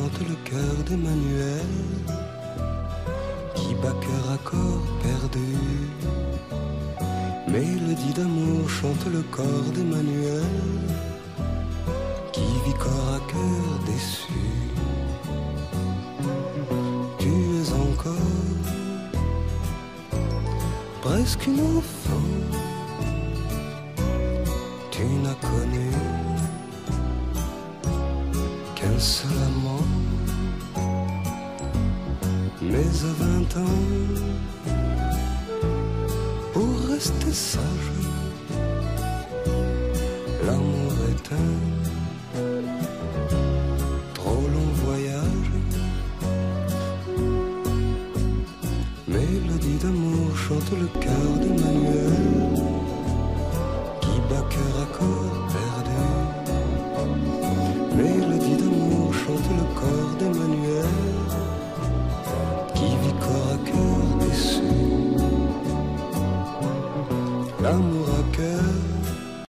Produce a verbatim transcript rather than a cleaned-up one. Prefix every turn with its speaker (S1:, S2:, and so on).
S1: chante le cœur d'Emmanuel, qui bat cœur à corps perdu. Mélodie d'amour chante le corps d'Emmanuel, qui vit corps à cœur déçu. Tu es encore presque une enfant, tu n'as connu qu'un seul amant. Mais à vingt ans, pour rester sage, l'amour est un trop long voyage. Mélodie d'amour chante le cœur d'Emmanuel, qui bat cœur à corps perdu. Mélodie d'amour chante le corps d'Emmanuel, qui vit corps à cœur déçu. L'amour à cœur